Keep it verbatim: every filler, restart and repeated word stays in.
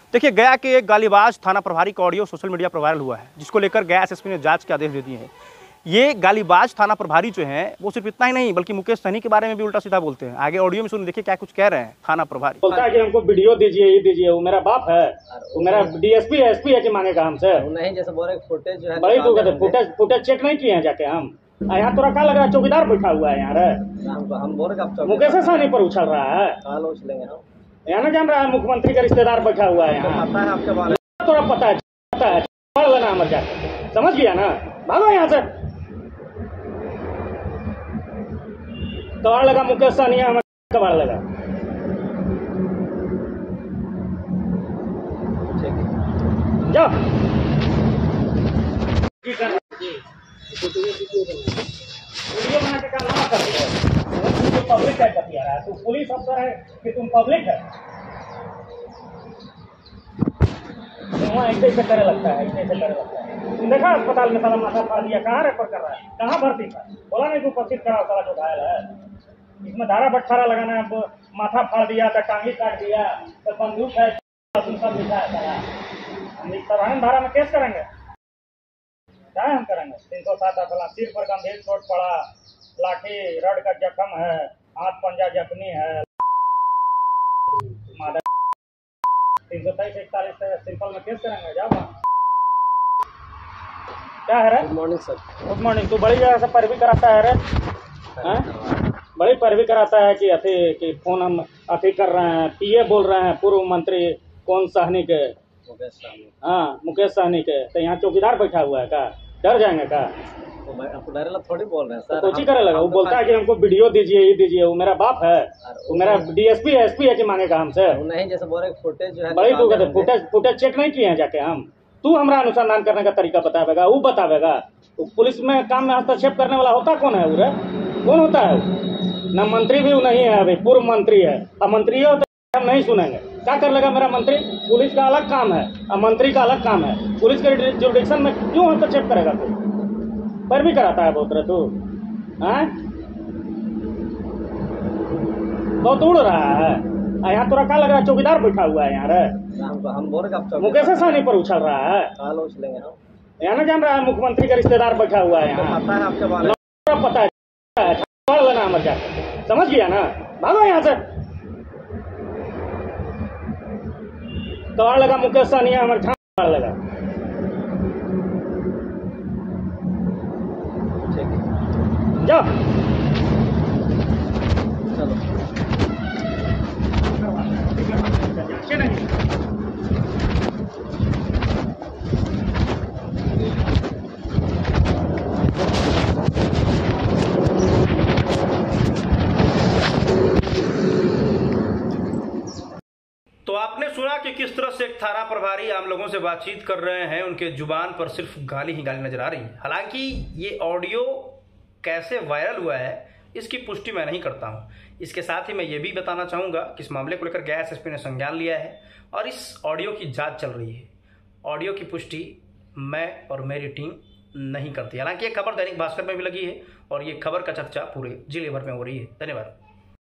देखिए, गया के एक गालीबाज थाना प्रभारी का ऑडियो सोशल मीडिया पर वायरल हुआ है, जिसको लेकर गया एसएसपी ने जांच के आदेश दे दिए हैं। ये गालीबाज थाना प्रभारी जो हैं, वो सिर्फ इतना ही नहीं बल्कि मुकेश सहनी के बारे में भी उल्टा सीधा बोलते हैं। आगे ऑडियो में सुन देखिए क्या कुछ कह रहे हैं थाना प्रभारी। बोलता है कि हमको वीडियो दीजिए, ये दीजिए, वो मेरा बाप है, वो मेरा डीएसपी है, एसपी है कि मांगेगा हमसे? नहीं, जैसे बोल रहे फुटेज जो है बड़ी दूर कहते फुटेज फुटेज चेक नहीं किए हैं जाके हम। यहाँ तोरा क्या लग रहा है चौकीदार बैठा हुआ है यहाँ रे? हम बोल रहे मुकेश सहनी पर उछल रहा है। उछलेंगे हम यहाँ ना जान रहा है मुख्यमंत्री का रिश्तेदार बैठा हुआ है यहाँ। पता है आपके बारे में? तोरा पता है पता है पढ़ लेना मर जाके, समझ गया ना? भागो यहाँ से। कबाड़ लगा मुकेश सहनी, हमें कबाड़ लगा। जाओ वीडियो बना के काम ना कर रहे, पब्लिक है कतिया रहा है। तू पुलिस अफसर है कि तुम पब्लिक है? वहाँ ऐसे ऐसे करे लगता है, ऐसे ऐसे करे लगता है। तुम देखा अस्पताल में साला माथा फाड़ दिया, कहाँ रेफर कर रहा है, कहाँ भर्ती था? बोला नहीं तू उपस्थित करा साला जो घायल है। इसमें धारा बटखारा लगाना है, माथा फाड़ दिया तो टांगी काट दिया तो बंदूक है, तुम सब लिखा है साला। हम इस तरह धारा में केस करेंगे, क्या हम करेंगे? तीन सौ सात अपना सिर पर गंभीर चोट पड़ा, लाठी रड का जख्म है, हाथ पंजा जख्मी है, तीन सौ तेईस इकतालीस सिंपल में केस करेंगे। जाओ क्या है रे? Good morning sir. Good morning. तू बड़ी जगह से पैरवी कराता है रे? बड़ी पैरवी कराता है कि अथी कि फोन हम अथी कर रहे हैं, पीए बोल रहे हैं पूर्व मंत्री कौन सहनी के? मुकेश सहनी। हाँ मुकेश सहनी के। तो यहाँ चौकीदार बैठा हुआ है का? डर जाएंगे का? आपको डर लगा थोड़ी बोल रहे हैं सर। कुछ ही करे लगा। वो बोलता है कि हमको वीडियो दीजिए, ये दीजिए, वो मेरा बाप है, वो मेरा डीएसपी है, एसपी है कि मांगेगा हमसे? नहीं, जैसे बोल रहे फुटेज जो है बड़ी दूर कहते फुटेज फुटेज चेक नहीं किए हैं जाके हम। तू हमारा अनुसंधान करने का तरीका बतावेगा, वो बतावेगा। तो पुलिस में काम में हस्तक्षेप करने वाला होता कौन है? उरे कौन होता है? न मंत्री भी नहीं है, अभी पूर्व मंत्री है। अब मंत्री हो तो हम नहीं सुनेंगे। क्या कर लेगा मेरा मंत्री? पुलिस का अलग काम है और मंत्री का अलग काम है। पुलिस के जुरिडिक्शन में क्यों हस्तक्षेप करेगा तू? पर भी कराता है बहुत तू, हाँ? बहुत उड़ रहा है। यहाँ तोरा क्या लग रहा है चौकीदार बैठा हुआ है यहाँ रे? हम बोल रहे मुकेश सहनी पर उछल रहा है। उछलेंगे हम। यहाँ ना जान रहा है मुख्यमंत्री का रिश्तेदार बैठा हुआ है यहाँ। पता है आपके बारे में? पता है पढ़ लेना मर जाके, समझ गया ना? भागो यहाँ से। कबाड़ लगा मुकेश सहनी, हमारे कबाड़ लगा। जाओ तो आपने सुना कि किस तरह से एक थाना प्रभारी आम लोगों से बातचीत कर रहे हैं, उनके जुबान पर सिर्फ गाली ही गाली नजर आ रही है। हालांकि ये ऑडियो कैसे वायरल हुआ है इसकी पुष्टि मैं नहीं करता हूं। इसके साथ ही मैं ये भी बताना चाहूंगा कि इस मामले को लेकर गया एसएसपी ने संज्ञान लिया है और इस ऑडियो की जांच चल रही है। ऑडियो की पुष्टि मैं और मेरी टीम नहीं करती। हालांकि ये खबर दैनिक भास्कर में भी लगी है और ये खबर का चर्चा पूरे जिले भर में हो रही है। धन्यवाद।